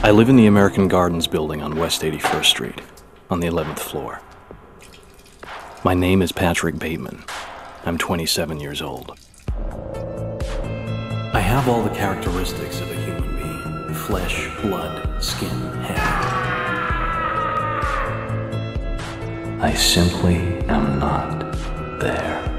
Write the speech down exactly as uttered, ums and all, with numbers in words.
I live in the American Gardens building on West eighty-first Street, on the eleventh floor. My name is Patrick Bateman. I'm twenty-seven years old. I have all the characteristics of a human being: flesh, blood, skin, hair. I simply am not there.